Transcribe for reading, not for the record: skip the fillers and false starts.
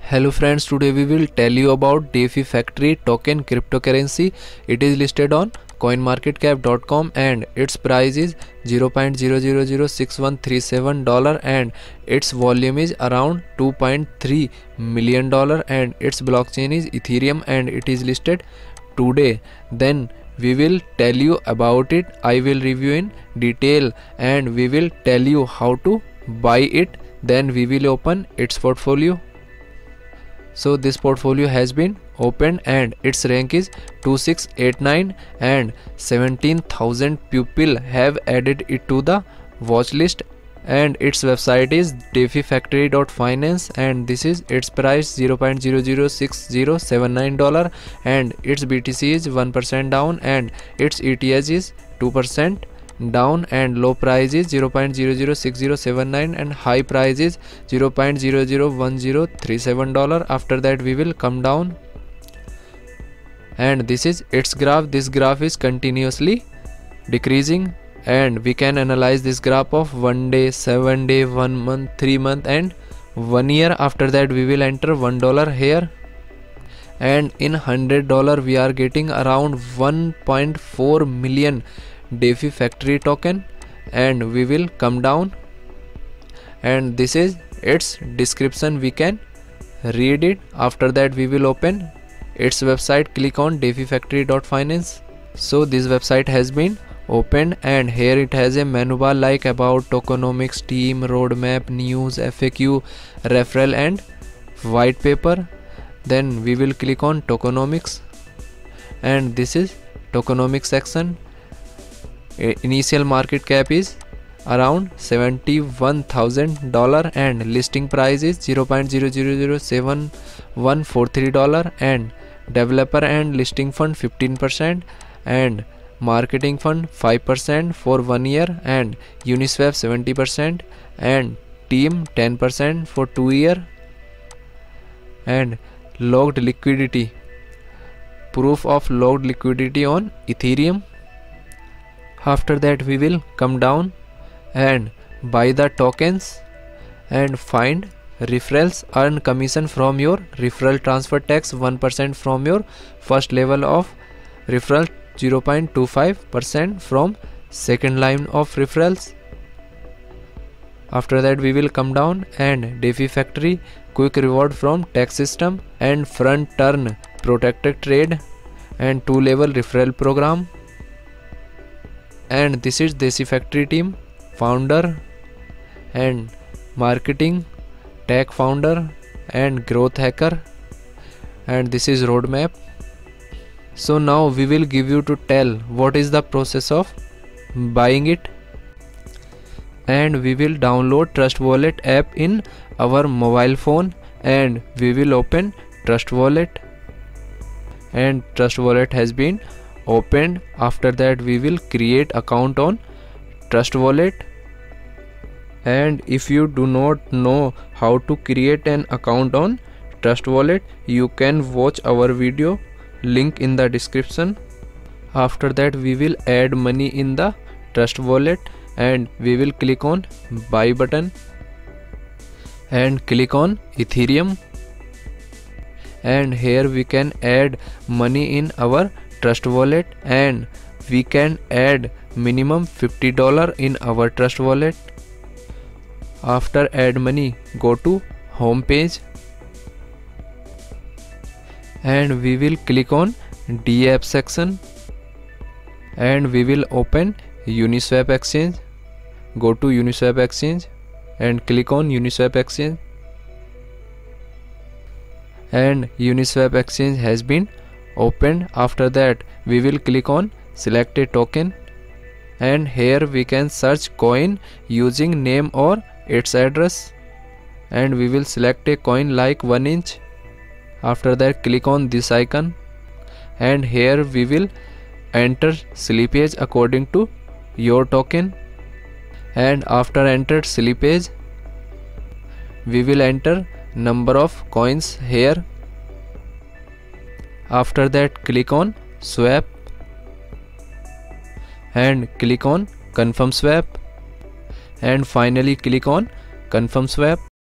Hello friends, today we will tell you about DeFi Factory token cryptocurrency. It is listed on coinmarketcap.com and its price is $0.0006137 and its volume is around $2.3 million and its blockchain is Ethereum and it is listed today. Then we will tell you about it. I will review in detail and we will tell you how to buy it. Then we will open its portfolio. So this portfolio has been opened and its rank is 2689 and 17,000 people have added it to the watch list, and its website is defifactory.finance and this is its price $0.006079 and its BTC is 1% down and its ETH is 2% down and low price is $0.006079 and high price is $0.001037. After that we will come down and this is its graph. This graph is continuously decreasing and we can analyze this graph of 1 day, 7 day, 1 month, 3 month and 1 year. After that we will enter $1 here and in $100 we are getting around 1.4 million DeFi Factory token, and we will come down and this is its description, we can read it. After that we will open its website, click on defifactory.finance. So this website has been opened and here it has a menu bar like about, tokenomics, team, roadmap, news, FAQ, referral and white paper. Then we will click on tokenomics and this is tokenomics section. Initial market cap is around $71,000 and listing price is $0.000743 and developer and listing fund 15% and marketing fund 5% for 1 year and Uniswap 70% and team 10% for 2 years and logged liquidity, proof of logged liquidity on Ethereum. After that we will come down and buy the tokens and find referrals, earn commission from your referral, transfer tax 1% from your first level of referral, 0.25% from second line of referrals. After that we will come down and DeFi Factory quick reward from tax system and front turn protected trade and 2-level referral program. And this is DeFi Factory team, founder and marketing, tech founder and growth hacker, and this is roadmap. So now we will give you to tell what is the process of buying it, and we will download Trust Wallet app in our mobile phone and we will open Trust Wallet and Trust Wallet has been opened. After that we will create account on Trust Wallet, and if you do not know how to create an account on Trust Wallet, you can watch our video, link in the description. After that we will add money in the Trust Wallet and we will click on buy button and click on Ethereum, and here we can add money in our Trust Wallet and we can add minimum $50 in our Trust Wallet. After add money, go to home page and we will click on DApp section and we will open Uniswap exchange. Go to Uniswap exchange and click on Uniswap exchange, and Uniswap exchange has been opened. After that we will click on select a token and here we can search coin using name or its address and we will select a coin like 1 inch. After that click on this icon and here we will enter slippage according to your token, and after entered slippage we will enter number of coins here. After that click on swap and click on confirm swap and finally click on confirm swap.